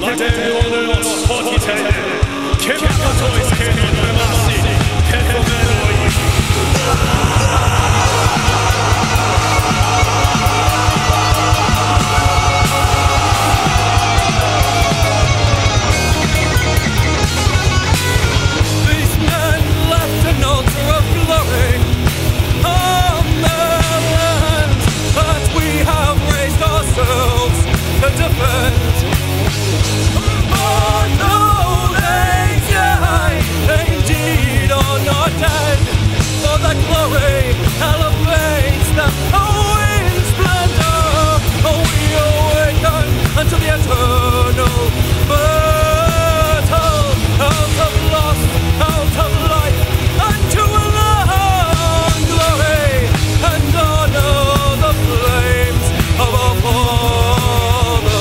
라떼 오늘 스포티텔 케바토이스 케바마시 페포메로이 These men left an altar of glory on the land that we have raised ourselves to defend. Oh no, they die, indeed are not dead, for the glory elevates them. Oh, in splendor, oh, we awaken unto the eternal battle, out of loss, out of life, unto a long glory, and honor the flames of our fathers.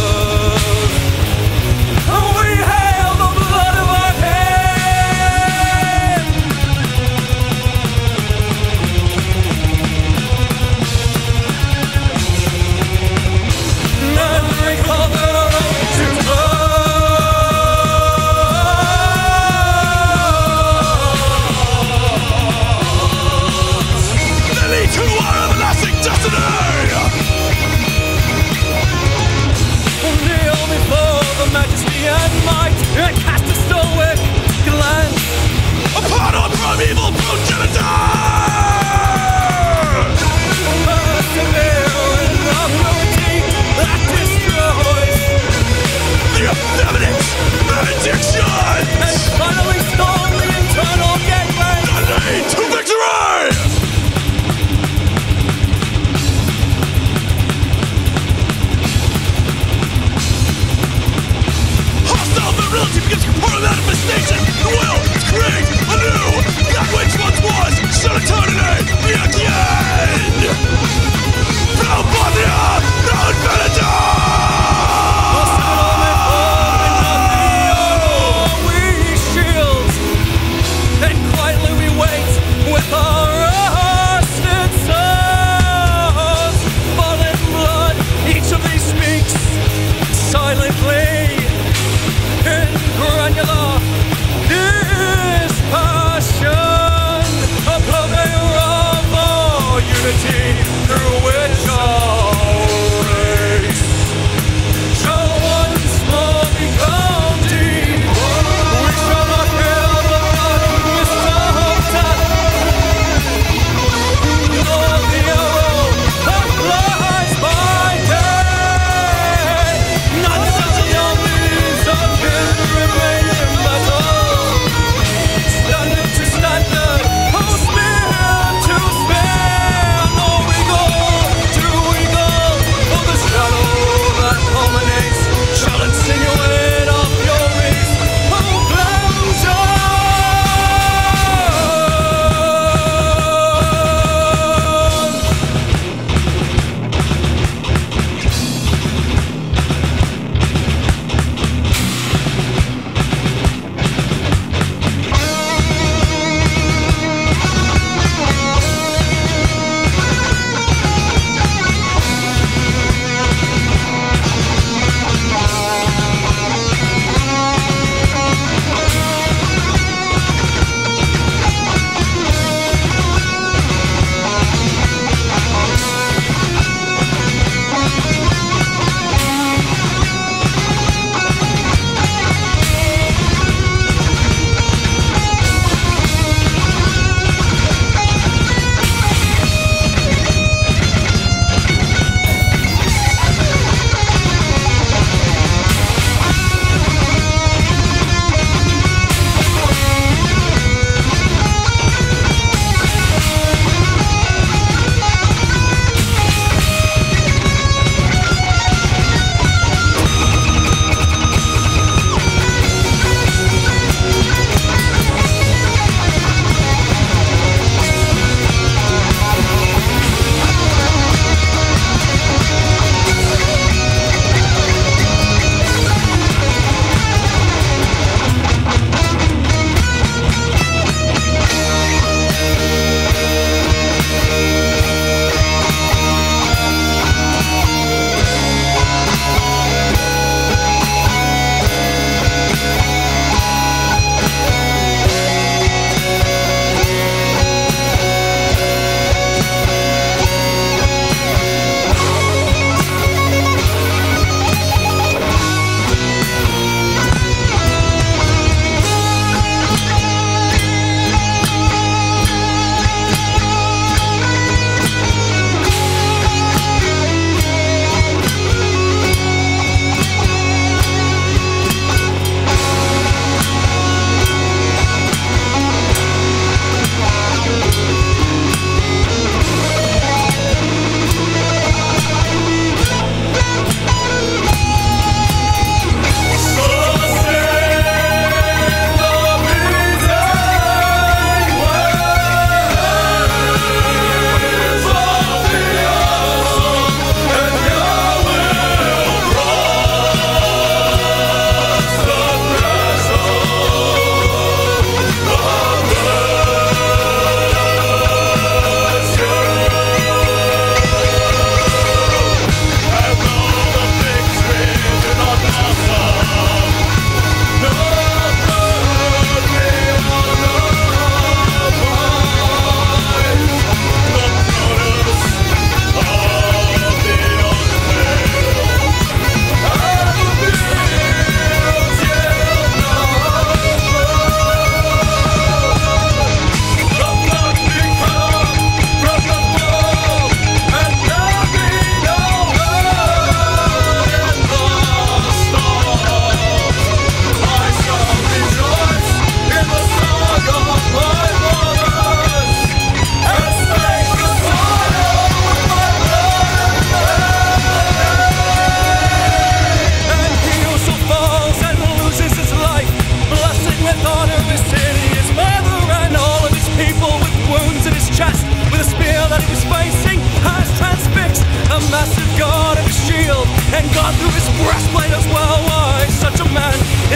Oh, we hail the blood of our king. And recall the right to blood. They lead to our everlasting destiny! Kneel before the majesty and might, and cast a stoic glance Upon our primeval progenitor! persevere in the purity that destroys, The effeminate maledictions! and finally storm the internal gateway. The lead to victory! Hostile virility begins to pour a manifestation. The will to create anew that which once was shall eternity be again. Proud Botnia, proud Venator! We shield, and quietly we wait with our rusted swords. Fallen blood, each of these speaks silently in granular dispassion, a purveyor of our unity through which our race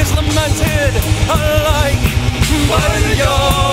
is lamented alike by your